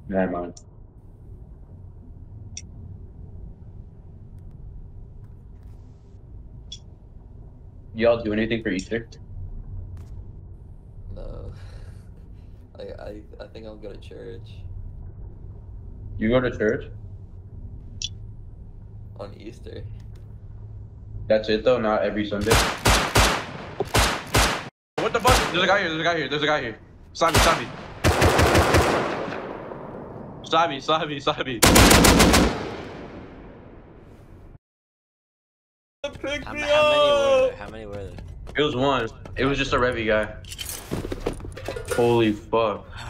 Never mind. Y'all do anything for Easter? No. I think I'll go to church. You go to church? On Easter. That's it though, not every Sunday. What the fuck? There's a guy here, there's a guy here, there's a guy here. Slap me, slap me. Slap me, slap me, slap me. Pick How me many up! were there? How many were there? It was one. It was just a Revy guy. Holy fuck.